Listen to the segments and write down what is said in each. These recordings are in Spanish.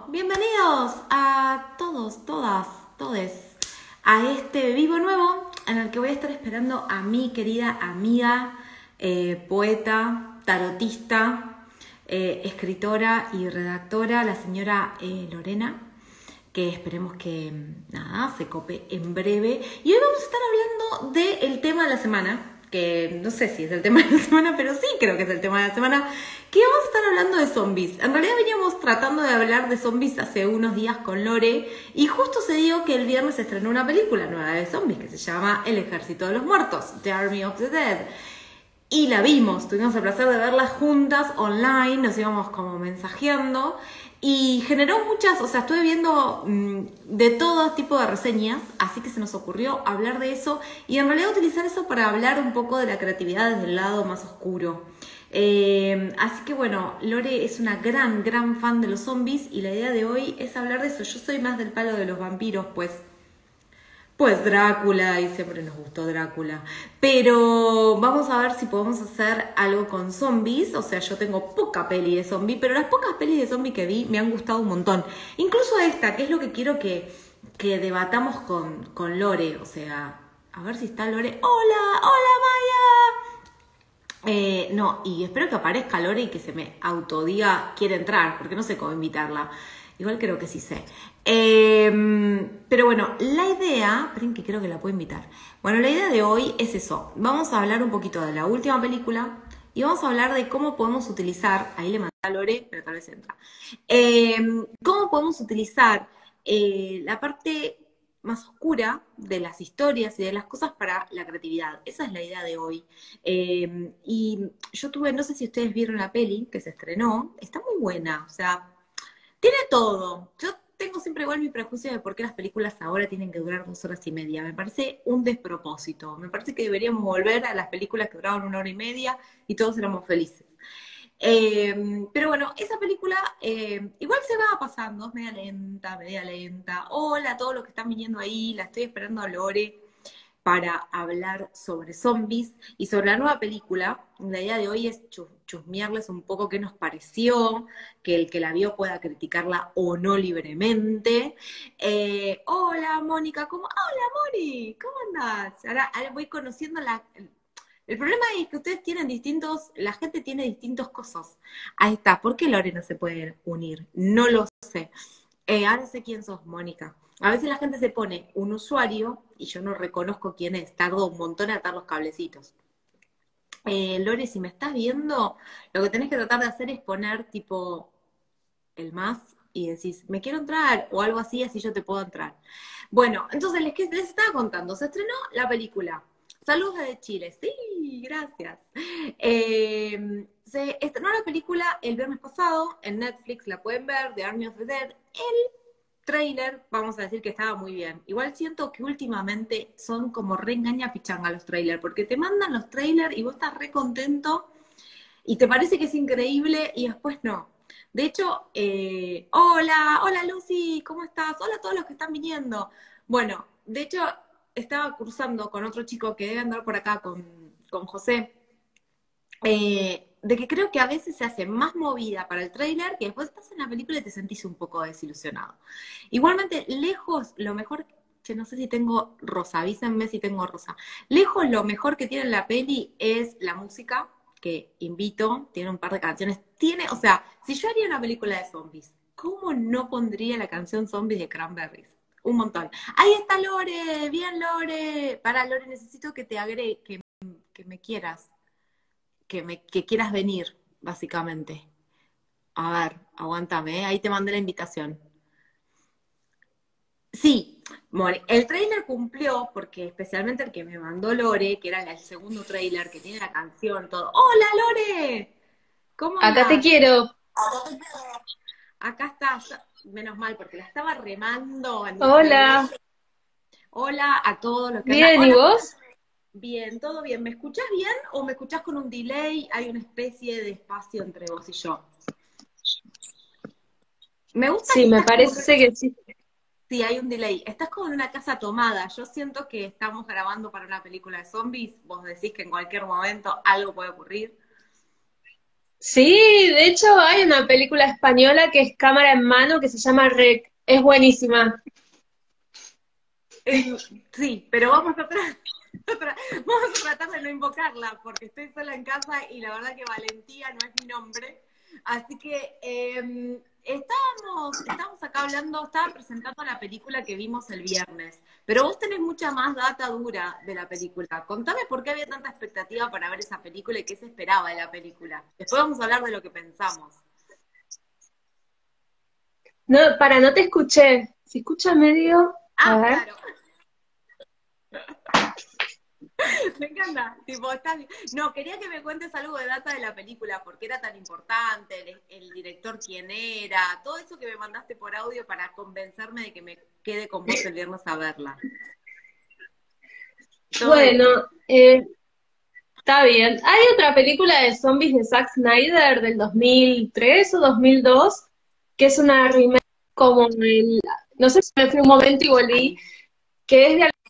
Bienvenidos a todos, todas, todes a este vivo nuevo en el que voy a estar esperando a mi querida amiga, poeta, tarotista, escritora y redactora, la señora Lorena, que esperemos que nada, se cope en breve. Y hoy vamos a estar hablando del tema de la semana, que no sé si es el tema de la semana, pero sí creo que es el tema de la semana, que vamos a estar hablando de zombies. En realidad veníamos tratando de hablar de zombies hace unos días con Lore, y justo se dio que el viernes se estrenó una película nueva de zombies que se llama El Ejército de los Muertos, The Army of the Dead. Y la vimos, tuvimos el placer de verla juntas online, nos íbamos como mensajeando y generó muchas, o sea, estuve viendo de todo tipo de reseñas, así que se nos ocurrió hablar de eso y en realidad utilizar eso para hablar un poco de la creatividad desde el lado más oscuro. Así que bueno, Lore es una gran fan de los zombies y la idea de hoy es hablar de eso. Yo soy más del palo de los vampiros, pues Drácula, y siempre nos gustó Drácula. Pero vamos a ver si podemos hacer algo con zombies. O sea, yo tengo poca peli de zombie, pero las pocas pelis de zombie que vi me han gustado un montón. Incluso esta, que es lo que quiero que debatamos con Lore. O sea, a ver si está Lore. ¡Hola Maya! No, y espero que aparezca Lore y que se me autodiga quiere entrar, porque no sé cómo invitarla. Igual creo que sí sé. Pero bueno, la idea, esperen que creo que la puedo invitar. Bueno, la idea de hoy es eso. Vamos a hablar un poquito de la última película y vamos a hablar de cómo podemos utilizar, ahí le mandé a Lore, pero tal vez entra. Cómo podemos utilizar la parte más oscura de las historias y de las cosas para la creatividad. Esa es la idea de hoy. Y yo tuve, no sé si ustedes vieron la peli que se estrenó, está muy buena, o sea, tiene todo. Yo tengo siempre igual mi prejuicio de por qué las películas ahora tienen que durar 2 horas y media. Me parece un despropósito. Me parece que deberíamos volver a las películas que duraban 1 hora y media y todos éramos felices. Pero bueno, esa película igual se va pasando, es media lenta, media lenta. Hola a todos los que están viniendo ahí, la estoy esperando a Lore para hablar sobre zombies y sobre la nueva película. La idea de hoy es chusmearles un poco qué nos pareció, que el que la vio pueda criticarla o no libremente. Hola Mónica, Hola Moni, ¿cómo andás? Ahora voy conociendo el problema es que ustedes tienen la gente tiene distintos cosas. Ahí está, ¿por qué Lore no se puede unir? No lo sé. Ahora sé quién sos, Mónica. A veces la gente se pone un usuario y yo no reconozco quién es. Tardo un montón en atar los cablecitos. Lore, si me estás viendo, lo que tenés que tratar de hacer es poner tipo el más y decís, me quiero entrar o algo así, así yo te puedo entrar. Bueno, entonces les estaba contando, se estrenó la película. Saludos desde Chile, sí, gracias. Se estrenó la película el viernes pasado en Netflix, la pueden ver, The Army of the Dead. El trailer, vamos a decir que estaba muy bien. Igual siento que últimamente son como re engaña pichanga los trailers, porque te mandan los trailers y vos estás re contento y te parece que es increíble y después no. De hecho, hola Lucy, ¿cómo estás? Hola a todos los que están viniendo. Bueno, de hecho, estaba cursando con otro chico que debe andar por acá con José, de que creo que a veces se hace más movida para el tráiler que después estás en la película y te sentís un poco desilusionado. Igualmente, lejos, lo mejor, che, no sé si tengo rosa, avísenme si tengo rosa. Lejos, lo mejor que tiene la peli es la música, que invito, tiene un par de canciones. O sea, si yo haría una película de zombies, ¿cómo no pondría la canción Zombies de Cranberries? Un montón. Ahí está Lore, bien Lore. Para Lore, necesito que te agregue, que me quieras que quieras venir, básicamente. A ver, aguántame, ahí te mandé la invitación. Sí, More, el trailer cumplió, porque especialmente el que me mandó Lore, que era el segundo trailer, que tiene la canción, todo. ¡Hola, Lore! ¿Cómo Acá te andás? quiero. Acá está, menos mal, porque la estaba remando en mi celular. Hola. Hola a todos los que andan. Bien, ¿y Hola, vos? bien, todo bien. ¿Me escuchás bien o me escuchás con un delay? Hay una especie de espacio entre vos y yo. Me gusta Sí, que me estás como parece que sí. sí, hay un delay. Estás como en una casa tomada. Yo siento que estamos grabando para una película de zombies. Vos decís que en cualquier momento algo puede ocurrir. Sí, de hecho hay una película española que es Cámara en Mano que se llama Rec. Es buenísima. Eh, sí, pero vamos a, vamos a tratar de no invocarla porque estoy sola en casa y la verdad que Valentía no es mi nombre. Así que estábamos acá hablando, estaba presentando la película que vimos el viernes, pero vos tenés mucha más data dura de la película. Contame por qué había tanta expectativa para ver esa película y qué se esperaba de la película. Después vamos a hablar de lo que pensamos. No, no te escuché. ¿Se escucha medio? A Ah, ver. claro. Me encanta, tipo, está bien. No, quería que me cuentes algo de data de la película, por qué era tan importante, el director quién era, todo eso que me mandaste por audio para convencerme de que me quede con vos el viernes a verla. Todo Bueno, eso. está bien. Hay otra película de zombies de Zack Snyder del 2003 o 2002, que es una remake como el... No sé si me fui un momento y volví, Ahí. que es de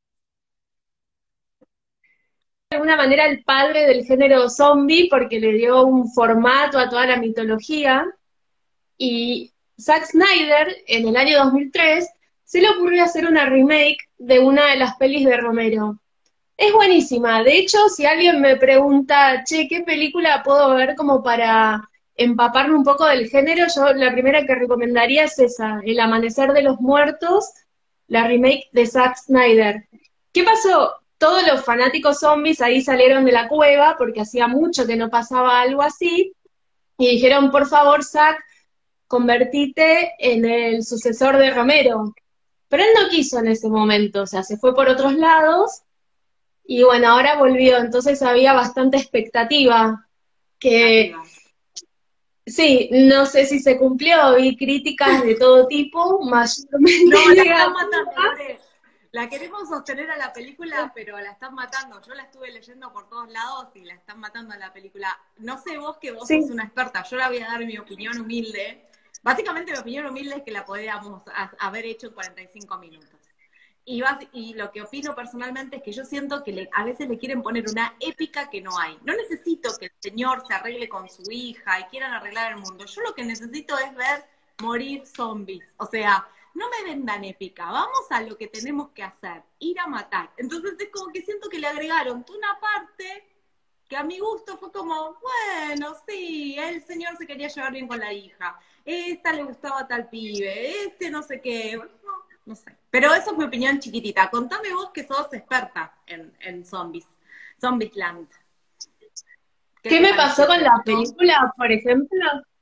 alguna manera el padre del género zombie porque le dio un formato a toda la mitología. Y Zack Snyder, en el año 2003, se le ocurrió hacer una remake de una de las pelis de Romero. Es buenísima. De hecho, si alguien me pregunta, che, ¿qué película puedo ver como para empaparme un poco del género? Yo la primera que recomendaría es esa, El Amanecer de los Muertos, la remake de Zack Snyder. ¿Qué pasó? Todos los fanáticos zombies ahí salieron de la cueva porque hacía mucho que no pasaba algo así y dijeron, por favor, Zack, convertite en el sucesor de Romero. Pero él no quiso en ese momento, o sea, se fue por otros lados y bueno, ahora volvió, entonces había bastante expectativa, que Expectativas. sí, no sé si se cumplió, vi críticas de todo tipo, mayormente No, la están matando, negativas. Lore. La queremos sostener a la película, pero la están matando. Yo la estuve leyendo por todos lados y la están matando a la película. No sé vos que vos sos Sí, una experta. Yo la voy a dar mi opinión humilde. Básicamente mi opinión humilde es que la podríamos haber hecho en 45 minutos. Y lo que opino personalmente es que yo siento que a veces le quieren poner una épica que no hay. No necesito que el señor se arregle con su hija y quieran arreglar el mundo. Yo lo que necesito es ver morir zombies. O sea, no me vendan épica, vamos a lo que tenemos que hacer, ir a matar. Entonces es como que siento que le agregaron toda una parte que a mi gusto fue como, bueno, sí, el señor se quería llevar bien con la hija, esta le gustaba tal pibe, este no sé qué, no sé. Pero eso es mi opinión chiquitita. Contame vos que sos experta en zombies, Zombieland. ¿Qué ¿qué te me pasó pareció? con ¿Te la gustó? película, por ejemplo?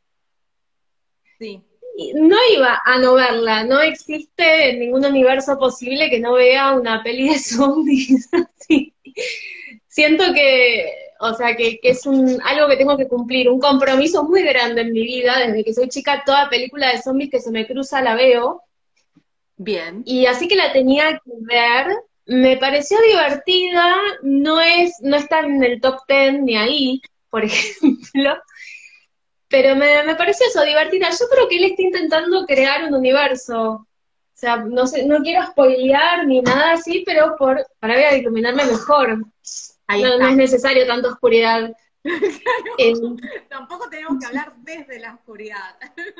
Sí. No iba a no verla, no existe en ningún universo posible que no vea una peli de zombies. Sí. Siento que, o sea, que es algo que tengo que cumplir, un compromiso muy grande en mi vida, desde que soy chica, toda película de zombies que se me cruza la veo, Bien. y así que la tenía que ver, me pareció divertida, no está en el top 10 ni ahí, por ejemplo, pero me pareció eso, divertida. Yo creo que él está intentando crear un universo. O sea, no sé, no quiero spoilear ni nada así, pero para ver a iluminarme mejor. Ahí No es está. necesario tanta oscuridad. Eh, Tampoco tenemos que hablar desde la oscuridad.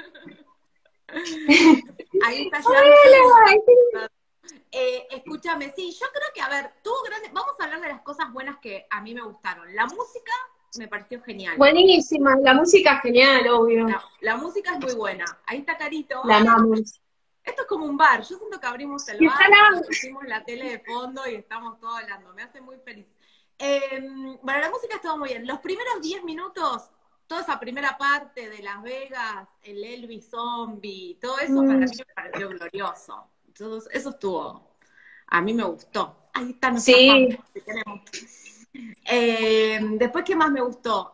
Ahí está llegando alguien. Escúchame, sí, yo creo que, a ver, tuvo grandes. Vamos a hablar de las cosas buenas que a mí me gustaron. La música me pareció genial. Buenísima, la música genial, obvio. La música es muy buena. Ahí está Carito. La ¡Ay! amamos. Esto es como un bar. Yo siento que abrimos el Y está bar y la... pusimos la tele de fondo y estamos todos hablando. Me hace muy feliz. Bueno, la música estuvo muy bien. Los primeros 10 minutos, toda esa primera parte de Las Vegas, el Elvis Zombie, todo eso para Mm, mí me pareció glorioso. Entonces, eso estuvo. A mí me gustó. Ahí está nuestra fan. sí, Que tenemos. Después, ¿qué más me gustó?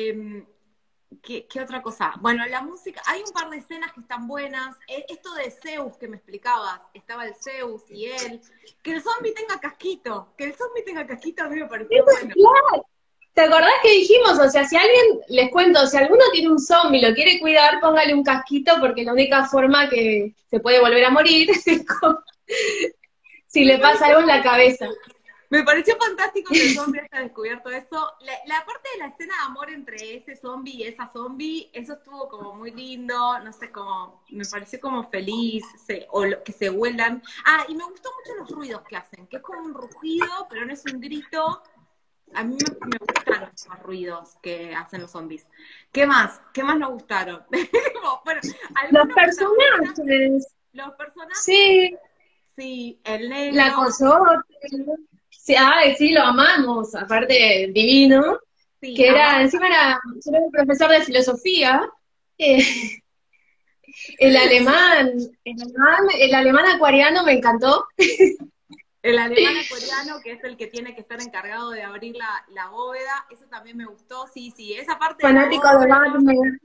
¿Qué otra cosa? Bueno, la música, hay un par de escenas que están buenas. Esto de Zeus que me explicabas, estaba el Zeus y él. Que el zombie tenga casquito, que el zombie tenga casquito a mí me pareció bueno. claro. ¿Te acordás que dijimos? O sea, si alguien, les cuento, si alguno tiene un zombie y lo quiere cuidar, póngale un casquito porque es la única forma que se puede volver a morir es si Me le pasa pareció algo en la buenísimo. cabeza. Me pareció fantástico que el zombie haya descubierto eso. La parte de la escena de amor entre ese zombie y esa zombie, eso estuvo como muy lindo, no sé, como, me pareció como feliz, que se vuelan. Ah, y me gustó mucho los ruidos que hacen, que es como un rugido, pero no es un grito. A mí me gustaron esos ruidos que hacen los zombies. ¿Qué más? ¿Qué más nos gustaron? Bueno, Los algunos protagonistas, personajes, los personajes, sí, sí, el la negro, coyote, sí, ay, sí, lo amamos, aparte divino, sí, que era, amaba. encima era un profesor de filosofía, eh, el alemán acuariano me encantó. El alemán coreano, que es el que tiene que estar encargado de abrir la bóveda, eso también me gustó, sí, sí, esa parte de la Fanático de bóveda, Batman.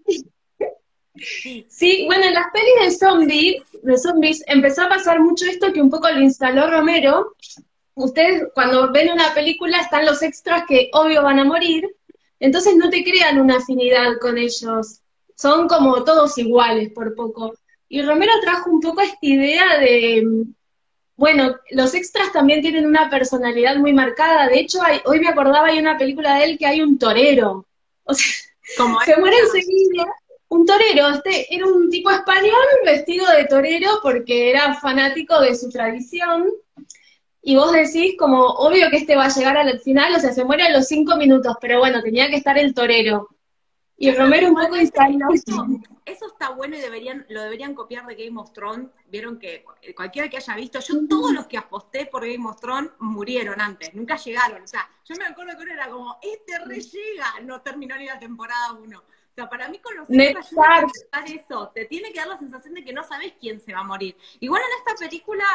sí, Sí, bueno, en las pelis de zombies, empezó a pasar mucho esto que un poco lo instaló Romero. Ustedes cuando ven una película están los extras que obvio van a morir, entonces no te crean una afinidad con ellos. Son como todos iguales por poco. Y Romero trajo un poco esta idea de, bueno, los extras también tienen una personalidad muy marcada. De hecho, hoy me acordaba, hay una película de él que hay un torero. O sea, como se muere esta, enseguida. Un torero, era un tipo español vestido de torero porque era fanático de su tradición. Y vos decís como, obvio que este va a llegar al final, o sea, se muere a los 5 minutos, pero bueno, tenía que estar el torero. Y yo creo que Romero un poco igualmente instaló. eso está bueno y lo deberían copiar de Game of Thrones. Vieron que cualquiera que haya visto, yo todos los que aposté por Game of Thrones murieron antes, nunca llegaron. O sea, yo me acuerdo que uno era como, este re llega, no terminó ni la temporada 1. O sea, para mí con los Ned extras yo Stark, dar eso, te tiene que dar la sensación de que no sabes quién se va a morir. Igual en esta película,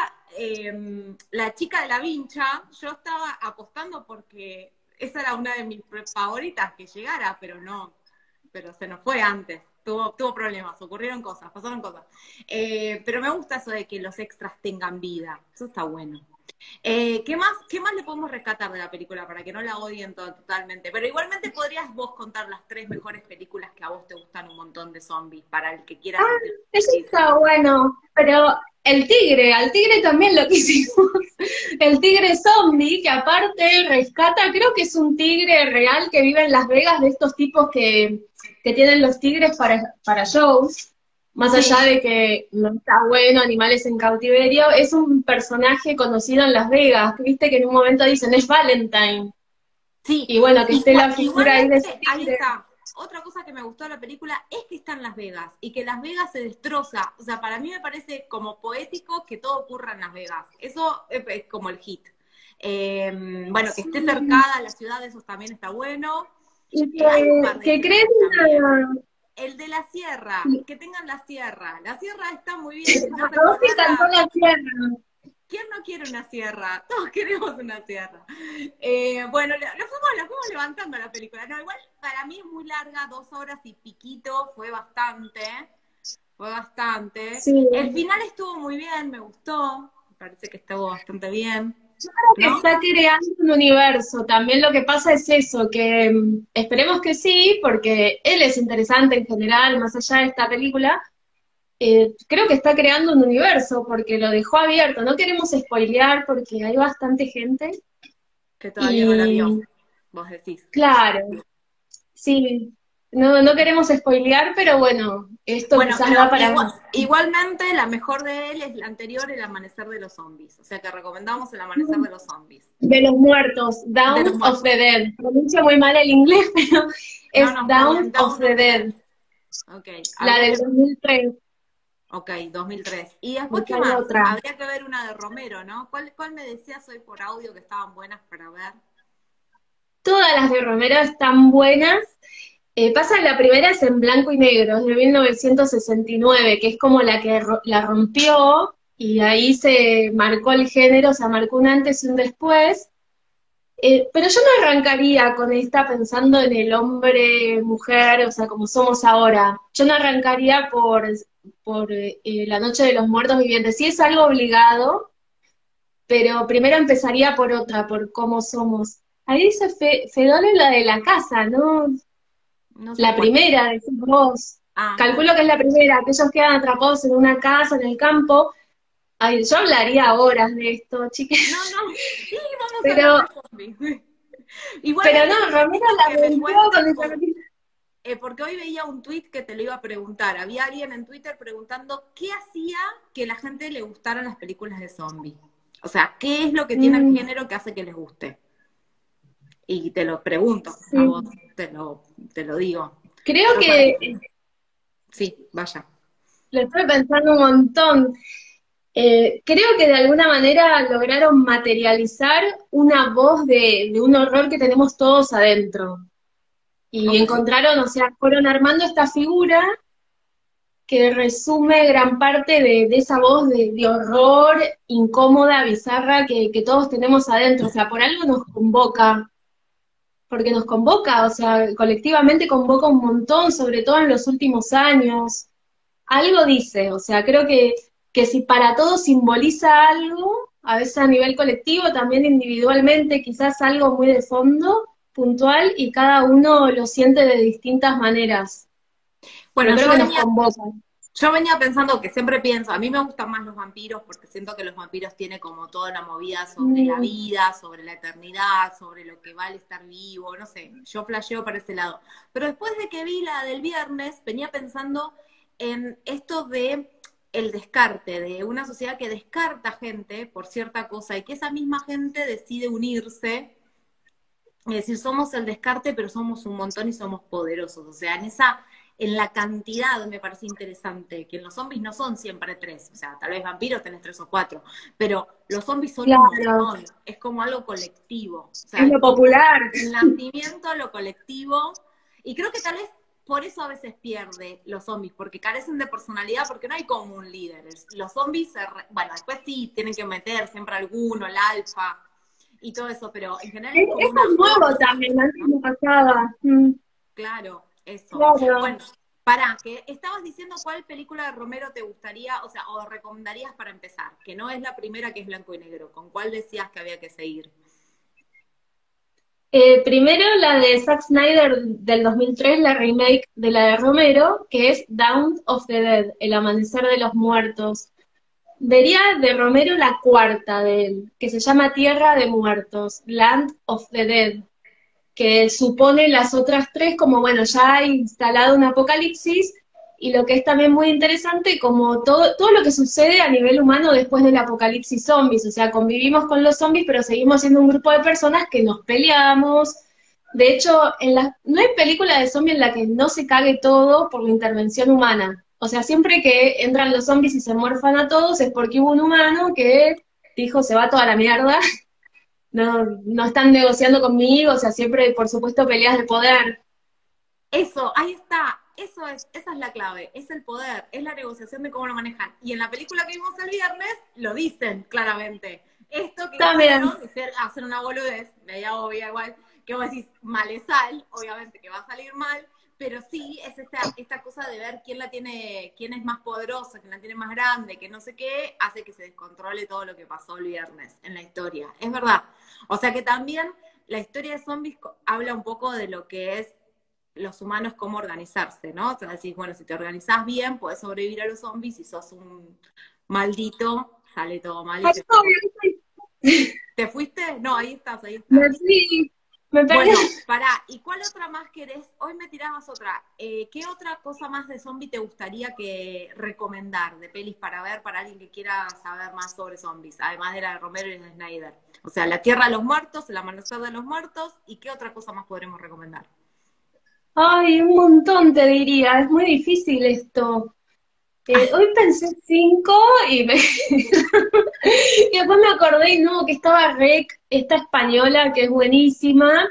la chica de la vincha, yo estaba apostando porque esa era una de mis favoritas que llegara, pero se nos fue antes. Tuvo problemas, ocurrieron cosas, pasaron cosas. Pero me gusta eso de que los extras tengan vida. Eso está bueno. ¿Qué más le podemos rescatar de la película para que no la odien totalmente? Pero igualmente podrías vos contar las 3 mejores películas que a vos te gustan un montón de zombies, para el que quiera sentir eso feliz. está bueno, pero al tigre también lo quisimos. El tigre zombie, que aparte rescata, creo que es un tigre real que vive en Las Vegas, de estos tipos que tienen los tigres para shows. Más Sí, allá de que no está bueno, animales en cautiverio, es un personaje conocido en Las Vegas, que viste que en un momento dicen es Valentine, sí. y bueno, que esté la figura ahí de ese Igualmente, ahí tigre. está. Otra cosa que me gustó de la película es que está en Las Vegas y que Las Vegas se destroza. O sea, para mí me parece como poético que todo ocurra en Las Vegas. Eso es como el hit. Bueno, que esté cercada a la ciudad, eso también está bueno. Y Hay un par de que creen escenas también. una... El de la sierra, que tengan la sierra. La sierra está muy bien. Me hace A vos te acordar cantó a... la tierra. ¿Quién no quiere una sierra? Todos queremos una sierra. Bueno, lo fuimos levantando la película. No, igual para mí es muy larga, 2 horas y piquito, fue bastante. Fue bastante. Sí. El final estuvo muy bien, me gustó. Me parece que estuvo bastante bien. Yo creo que ¿No? está creando un universo. También lo que pasa es eso, que esperemos que sí, porque él es interesante en general, más allá de esta película. Creo que está creando un universo, porque lo dejó abierto. No queremos spoilear porque hay bastante gente. Que todavía no la vio, Y vos decís. claro, sí, no queremos spoilear, pero bueno, esto Bueno, quizás pero da para... igualmente la mejor de él es la anterior, El Amanecer de los Zombies. O sea que recomendamos El Amanecer de los Zombies. De los muertos, De Dawn los of muertos. the Dead. Pronuncio muy mal el inglés, pero No, es no, está Dawn bien. of Dawn the of the Dead, Dead. Ok, la habría del que... 2003. Ok, 2003. Y después, Después ¿qué hay más? otra. Habría que ver una de Romero, ¿no? ¿Cuál me decías hoy por audio que estaban buenas para ver? Todas las de Romero están buenas. Pasa la primera es en blanco y negro, es de 1969, que es como la que la rompió y ahí se marcó el género, o sea, marcó un antes y un después. Pero yo no arrancaría con esta pensando en el hombre, mujer, o sea, como somos ahora. Yo no arrancaría por La Noche de los Muertos Vivientes. Sí es algo obligado, pero primero empezaría por otra, por cómo somos. Ahí dice Fedor en la de la casa, ¿no? No sé La cuál. primera, decís vos. Ah, Calculo que es la primera, que ellos quedan atrapados en una casa, en el campo. Ay, yo hablaría horas de esto, chicas. no. Y vamos estamos Pero, hablando de zombies. pero Igualmente no, Romero necesito la que me vendió con cuentes, esa noticia. porque hoy veía un tuit que te lo iba a preguntar. Había alguien en Twitter preguntando qué hacía que la gente le gustaran las películas de zombies. O sea, ¿qué es lo que tiene el Mm, género que hace que les guste? Y te lo pregunto, a vos sí. te lo digo. Creo Yo sabés. que Sí, vaya. lo estoy pensando un montón. Creo que de alguna manera lograron materializar una voz de un horror que tenemos todos adentro. Y Ok. encontraron, o sea, fueron armando esta figura que resume gran parte de esa voz de horror incómoda, bizarra que todos tenemos adentro. O sea, por algo nos convoca, porque nos convoca, o sea, colectivamente convoca un montón, sobre todo en los últimos años. Algo dice, o sea, creo que si para todos simboliza algo, a veces a nivel colectivo, también individualmente, quizás algo muy de fondo, puntual, y cada uno lo siente de distintas maneras, pero Bueno, creo que nos convoca. yo venía pensando que siempre pienso, a mí me gustan más los vampiros porque siento que los vampiros tienen como toda una movida sobre la Mm, vida, sobre la eternidad, sobre lo que vale estar vivo, no sé, yo flasheo para ese lado. Pero después de que vi la del viernes, venía pensando en esto de el descarte, de una sociedad que descarta gente por cierta cosa y que esa misma gente decide unirse. Es decir, somos el descarte, pero somos un montón y somos poderosos. O sea, en la cantidad me parece interesante, que en los zombies no son siempre tres. O sea, tal vez vampiros tenés tres o cuatro, pero los zombies son un claro, montón. Es como algo colectivo. O sea, es es lo como popular. el nacimiento, lo colectivo. Y creo que tal vez por eso a veces pierde los zombies, porque carecen de personalidad, porque no hay como un líder. Los zombies, bueno, después sí, tienen que meter siempre alguno, el alfa y todo eso, pero en general es como Eso una es nuevo horda, también, antes ¿no? no pasaba. Mm, Claro, eso. claro. Bueno, pará, que estabas diciendo cuál película de Romero te gustaría, o sea, o recomendarías para empezar, que no es la primera que es blanco y negro, ¿con cuál decías que había que seguir? Primero la de Zack Snyder del 2003, la remake de la de Romero, que es Dawn of the Dead, El Amanecer de los Muertos. Vería de Romero la cuarta de él, que se llama Tierra de Muertos, Land of the Dead, que supone las otras tres como, bueno, ya ha instalado un apocalipsis, y lo que es también muy interesante, como todo lo que sucede a nivel humano después del apocalipsis zombies, o sea, convivimos con los zombies, pero seguimos siendo un grupo de personas que nos peleamos. De hecho, no hay película de zombie en la que no se cague todo por la intervención humana. O sea, siempre que entran los zombies y se muerfan a todos es porque hubo un humano que dijo se va toda la mierda, no están negociando conmigo, o sea, siempre, por supuesto, peleas de poder. Eso, ahí está, esa es la clave, es el poder, es la negociación de cómo lo manejan. Y en la película que vimos el viernes, lo dicen claramente. Esto que También, hicieron, hacer una boludez, media obvia igual, que vos decís, malesal, obviamente que va a salir mal, pero sí es esta cosa de ver quién es más poderoso, quién la tiene más grande, que no sé qué, hace que se descontrole todo lo que pasó el viernes en la historia. Es verdad. O sea que también la historia de zombies habla un poco de lo que es los humanos cómo organizarse, ¿no? O sea, decís, bueno, si te organizás bien, puedes sobrevivir a los zombies, si sos un maldito, sale todo mal y ay, se no, acabó. ¿Te fuiste? No, ahí estás, ahí me estás. fui, me perdí. Bueno, pará, ¿y cuál otra más querés? Hoy me tirabas otra. ¿Qué otra cosa más de zombie te gustaría que recomendar de pelis para ver para alguien que quiera saber más sobre zombies? Además de la de Romero y de Snyder. O sea, La Tierra de los Muertos, El Amanecer de los Muertos, ¿y qué otra cosa más podremos recomendar? Ay, un montón te diría, es muy difícil esto. Hoy pensé cinco y y después me acordé, no, que estaba Rec, esta española que es buenísima.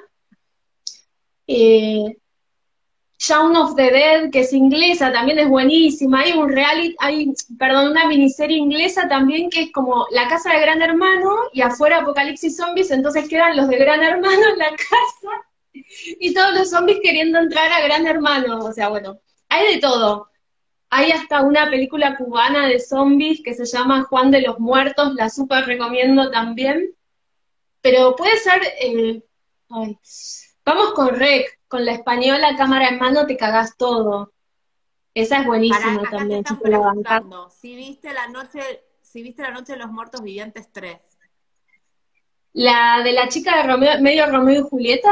Eh, Shaun of the Dead, que es inglesa, también es buenísima. Hay perdón, una miniserie inglesa también que es como la casa de Gran Hermano y afuera Apocalipsis Zombies, entonces quedan los de Gran Hermano en la casa y todos los zombies queriendo entrar a Gran Hermano. O sea, bueno, hay de todo. Hay hasta una película cubana de zombies que se llama Juan de los Muertos, la súper recomiendo también. Pero puede ser, ay, vamos con Rec, con la española cámara en mano te cagás todo. Esa es Para, buenísima acá te también, si están te la bancás. preguntando si viste la noche de los muertos vivientes 3. La de la chica de Romeo, medio Romeo y Julieta,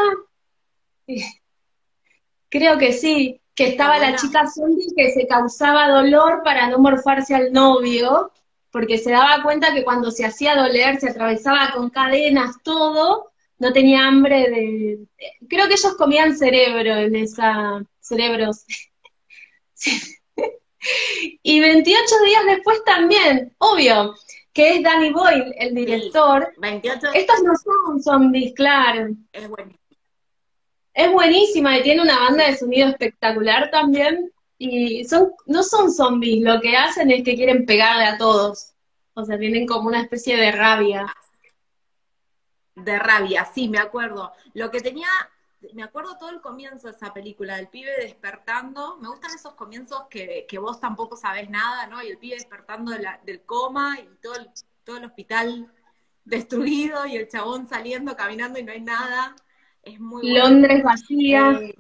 creo que sí, que Está estaba la buena. chica zombie que se causaba dolor para no morfarse al novio, porque se daba cuenta que cuando se hacía doler, se atravesaba con cadenas, todo, no tenía hambre de... Creo que ellos comían cerebro en esa... cerebros. Y 28 días después también, obvio, que es Danny Boyle, el Sí, director. 28 Estos no son zombies, claro. es buenísimo. Es buenísima y tiene una banda Sí. de sonido espectacular también. Y son, no son zombies, lo que hacen es que quieren pegarle a todos. O sea, tienen como una especie de rabia. De rabia, sí, me acuerdo. Lo que tenía, me acuerdo todo el comienzo de esa película, del pibe despertando. Me gustan esos comienzos que vos tampoco sabés nada, ¿no? Y el pibe despertando del coma y todo el hospital destruido y el chabón saliendo, caminando y no hay nada. Es muy bueno. Londres vacía. Eh,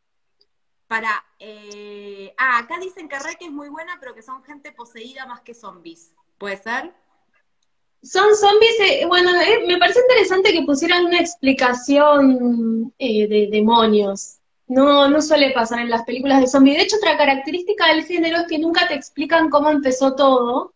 acá dicen que Rec es muy buena, pero que son gente poseída más que zombies. ¿Puede ser? Son zombies, bueno, me parece interesante que pusieran una explicación de demonios. No, no suele pasar en las películas de zombies. De hecho, otra característica del género es que nunca te explican cómo empezó todo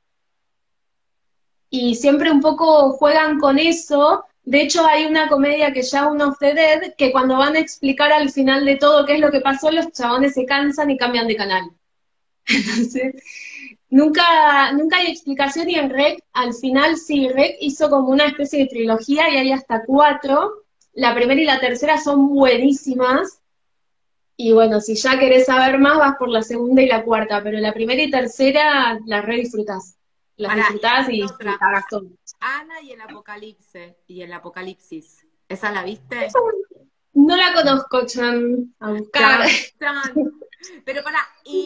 y siempre un poco juegan con eso. De hecho, hay una comedia que ya Shaun of the Dead, que cuando van a explicar al final de todo qué es lo que pasó, los chabones se cansan y cambian de canal. Entonces, nunca hay explicación y en REC, al final sí, REC hizo como una especie de trilogía y hay hasta 4. La primera y la tercera son buenísimas. Y bueno, si ya querés saber más, vas por la segunda y la cuarta, pero la primera y tercera las re disfrutás. Las Pará, y acá disfrutás hay y te otra. cagas todo. Ana y el Apocalipsis. Y el Apocalipsis. ¿Esa la viste? Esa no la conozco, Chan, a buscar. Chan, chan. Pero para,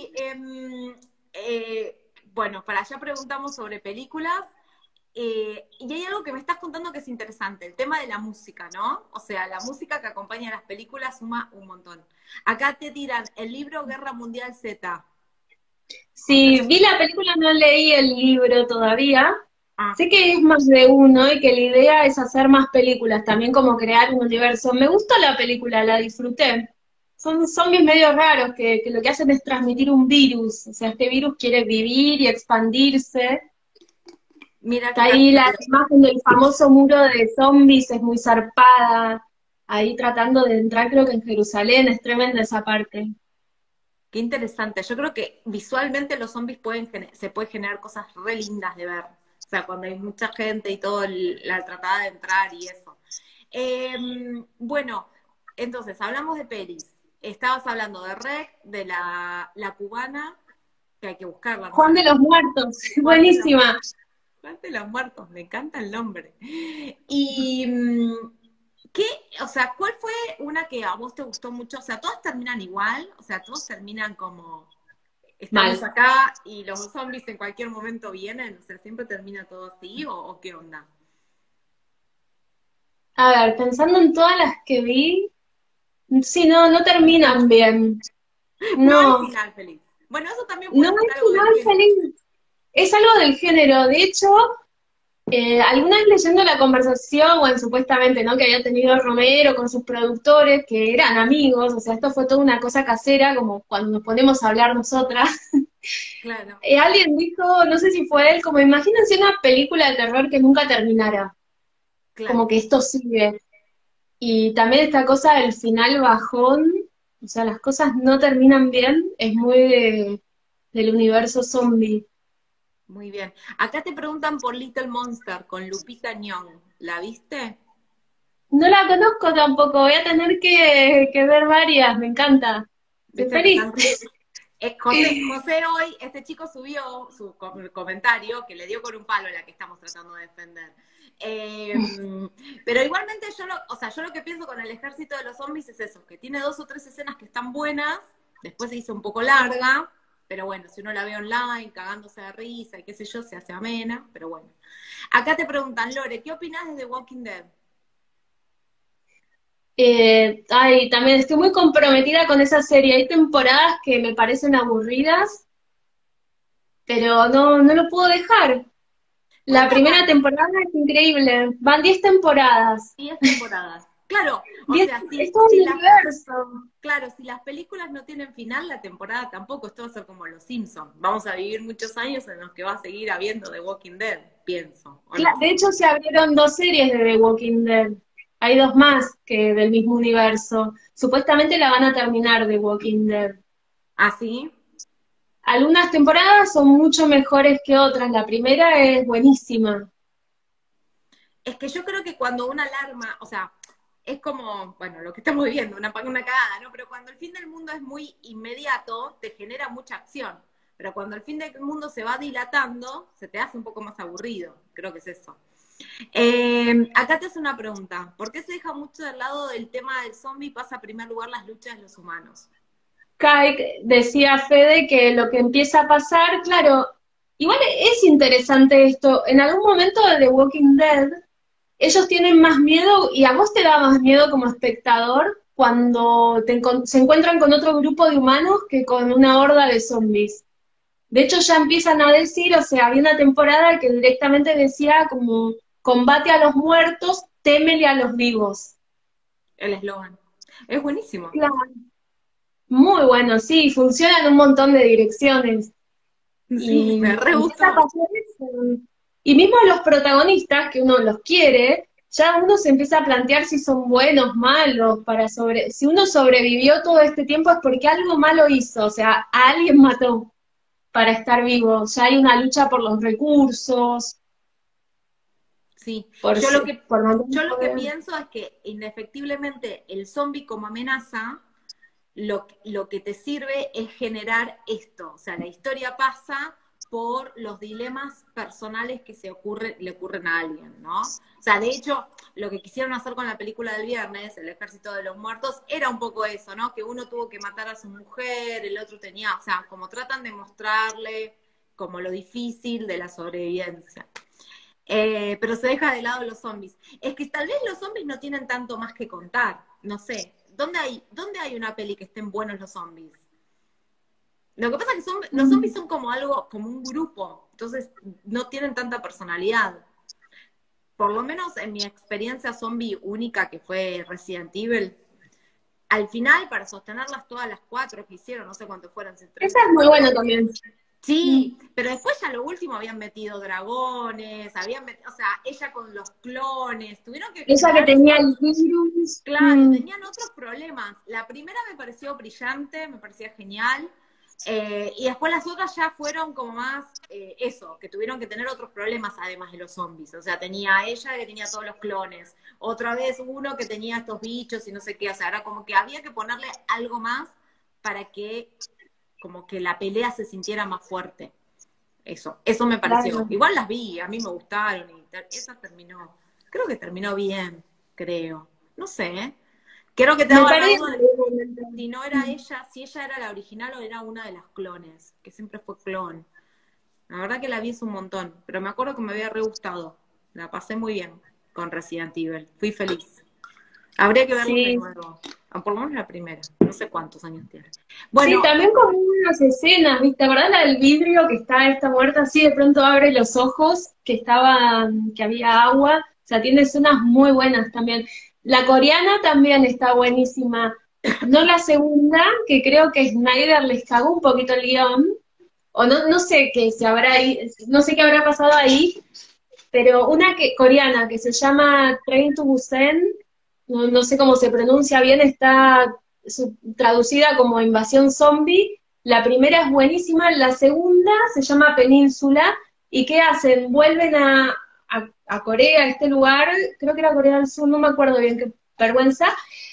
bueno, para allá preguntamos sobre películas. Y hay algo que me estás contando que es interesante, el tema de la música, ¿no? O sea, la música que acompaña a las películas suma un montón. Acá te tiran el libro Guerra Mundial Z. Si vi la película, no leí el libro todavía. Ah, Sé que es más de uno y que la idea es hacer más películas, también como crear un universo. Me gustó la película, la disfruté. Son zombies medio raros que lo que hacen es transmitir un virus. O sea, este virus quiere vivir y expandirse. mira Está qué ahí la particular. imagen del famoso muro de zombies, es muy zarpada. Ahí tratando de entrar, creo que en Jerusalén, es tremenda esa parte. Qué interesante. Yo creo que visualmente los zombies se puede generar cosas re lindas de ver. O sea, cuando hay mucha gente y todo, la tratada de entrar y eso. Bueno, entonces, hablamos de pelis. Estabas hablando de Rec, de la cubana, que hay que buscarla, no sé Juan de si los Muertos, Juan de los, buenísima. Juan de los Muertos, me encanta el nombre. Y, ¿qué? O sea, ¿cuál fue una que a vos te gustó mucho? O sea, ¿todas terminan igual? O sea, ¿todos terminan como estamos Mal. acá y los zombies en cualquier momento vienen? O sea, ¿siempre termina todo así o qué onda? A ver, pensando en todas las que vi, sí, no, no Final, terminan bien. no hay No, final feliz. Bueno, eso también no puede ser es algo del final género. feliz. Es algo del género. De hecho, alguna vez leyendo la conversación, bueno, supuestamente, ¿no? Que había tenido Romero con sus productores, que eran amigos, o sea, esto fue toda una cosa casera, como cuando nos ponemos a hablar nosotras. Claro, Alguien dijo, no sé si fue él, como imagínense una película de terror que nunca terminara, como claro. que esto sigue. Y también esta cosa del final bajón, o sea, las cosas no terminan bien, es muy del universo zombie. Muy bien. Acá te preguntan por Little Monster con Lupita Nyong. ¿La viste? No la conozco tampoco, voy a tener que ver varias, me encanta. Estoy ¿Viste que feliz. están? José hoy, este chico subió su comentario que le dio con un palo a la que estamos tratando de defender. Eh, pero igualmente o sea, yo lo que pienso con el ejército de los zombies es eso, que tiene 2 o 3 escenas que están buenas, después se hizo un poco larga, pero bueno, si uno la ve online, cagándose de risa y qué sé yo, se hace amena, pero bueno. Acá te preguntan, Lore, ¿qué opinás de The Walking Dead? Ay, también estoy muy comprometida con esa serie. Hay temporadas que me parecen aburridas, pero no, no lo puedo dejar. La ¿Cuántas primera van? temporada es increíble. Van 10 temporadas. 10 temporadas. Claro, o 10 sea, es todo un universo. claro, si las películas no tienen final, la temporada tampoco. Esto va a ser como Los Simpsons. Vamos a vivir muchos años en los que va a seguir habiendo The Walking Dead, pienso, ¿o no? De hecho, se abrieron 2 series de The Walking Dead. Hay 2 más que del mismo universo. Supuestamente la van a terminar The Walking Dead. ¿Ah, sí? Algunas temporadas son mucho mejores que otras. La primera es buenísima. Es que yo creo que cuando una alarma, o sea, es como, bueno, lo que estamos viviendo, una cagada, ¿no? Pero cuando el fin del mundo es muy inmediato, te genera mucha acción. Pero cuando el fin del mundo se va dilatando, se te hace un poco más aburrido. Creo que es eso. Acá te hace una pregunta. ¿Por qué se deja mucho del lado del tema del zombie y pasa a primer lugar las luchas de los humanos? Kai decía Fede que lo que empieza a pasar, claro, igual es interesante esto. En algún momento de The Walking Dead, ellos tienen más miedo y a vos te da más miedo como espectador cuando se encuentran con otro grupo de humanos que con una horda de zombies. De hecho, ya empiezan a decir, o sea, había una temporada que directamente decía como combate a los muertos, témele a los vivos. El eslogan. Es buenísimo. Claro. Muy bueno, sí, funciona en un montón de direcciones. Sí, Y me re empieza a gustó. pasar eso. Y mismo los protagonistas, que uno los quiere, ya uno se empieza a plantear si son buenos, malos, si uno sobrevivió todo este tiempo es porque algo malo hizo, o sea, a alguien mató para estar vivo. Ya hay una lucha por los recursos, Sí, por, por mantener yo el lo que poder. pienso es que indefectiblemente el zombie como amenaza, lo que te sirve es generar esto. O sea, la historia pasa por los dilemas personales que le ocurren a alguien, ¿no? O sea, de hecho, lo que quisieron hacer con la película del viernes, El Ejército de los Muertos, era un poco eso, ¿no? Que uno tuvo que matar a su mujer, el otro tenía, o sea, como tratan de mostrarle como lo difícil de la sobrevivencia. Pero se deja de lado los zombies. Es que tal vez los zombies no tienen tanto más que contar. No sé. Dónde hay una peli que estén buenos los zombies? Lo que pasa es que los zombies son como algo, como un grupo. Entonces no tienen tanta personalidad. Por lo menos en mi experiencia zombie única que fue Resident Evil, al final, para sostenerlas todas las 4 que hicieron, no sé cuántos fueron, si 3 Esa o es muy 4. buena también. Sí, pero después ya lo último habían metido dragones, o sea, ella con los clones, tuvieron que Esa que generar tenía el virus. claro, tenían otros problemas. La primera me pareció brillante, me parecía genial, y después las otras ya fueron como más eso, que tuvieron que tener otros problemas además de los zombies. O sea, tenía ella que tenía todos los clones, otra vez uno que tenía estos bichos y no sé qué, o sea, era como que había que ponerle algo más para que como que la pelea se sintiera más fuerte. Eso me pareció. Claro. Igual las vi, a mí me gustaron y esa terminó, creo que terminó bien, creo. No sé, ¿eh? Creo que te Me daba la parece. duda de si no era ella, si ella era la original o era una de las clones, que siempre fue clon. La verdad que la vi es un montón, pero me acuerdo que me había re gustado. La pasé muy bien con Resident Evil. Fui feliz. Habría que verlos de Sí. nuevo. O por lo menos la primera. No sé cuántos años tiene. Sí, Bueno, también como unas escenas, ¿viste? ¿Verdad la del vidrio que está muerta así, de pronto abre los ojos, que había agua? O sea, tiene escenas muy buenas también. La coreana también está buenísima. No la segunda, que creo que Snyder les cagó un poquito el guión, o no, no sé qué se habrá no sé qué habrá pasado ahí, pero una coreana que se llama Train to Busan, no, no sé cómo se pronuncia bien, está traducida como Invasión Zombie. La primera es buenísima, la segunda se llama Península, y ¿qué hacen? Vuelven a Corea, a este lugar, creo que era Corea del Sur, no me acuerdo bien, qué vergüenza,